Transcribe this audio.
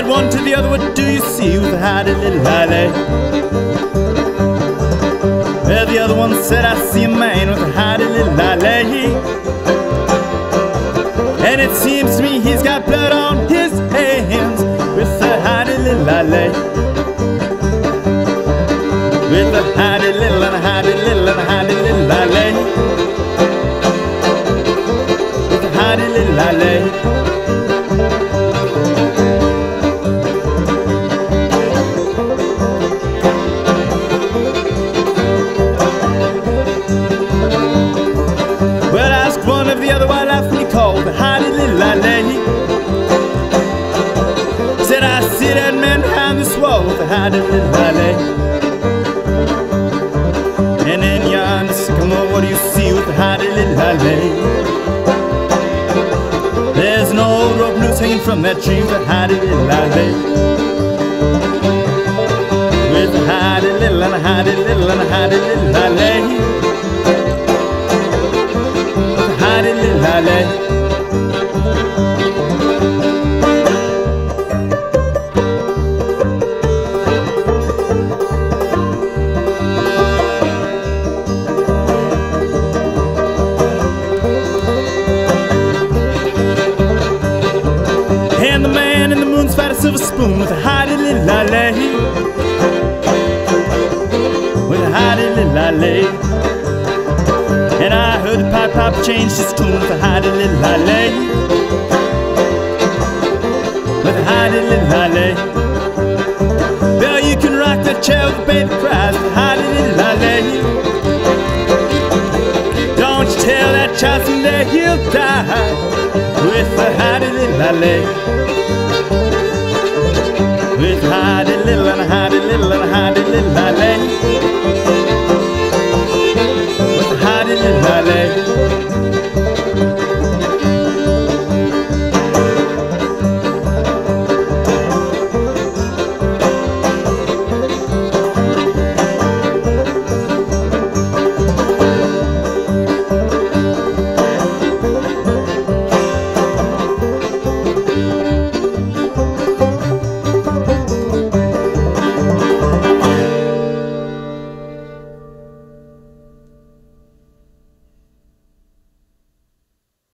Said one to the other, what do you see with a howdy little lily? Well, the other one said, I see a man with a howdy little lily. And it seems to me he's got blood on his hands with a howdy little lily. With a howdy little and a howdy little and a howdy little lily. With a howdy little lily. One of the other while laughingly called the howdy little lily. Said, I see that man behind this wall with the howdy little lily. And in yonder sycamore, what do you see with the howdy little lily? There's an old rope noose hanging from that tree with the howdy little lily. With a howdy little and a howdy little and a howdy little lily. Howdy little lily. And the man in the moon's fat a silver spoon with a howdy little lily. With a howdy little lily. And I heard the pipe changed his tune with a howdy little lily. With a howdy little lily. Well, you can rock that chair with a baby cries with a howdy little lily. Don't you tell that child someday he'll die with a howdy little lily.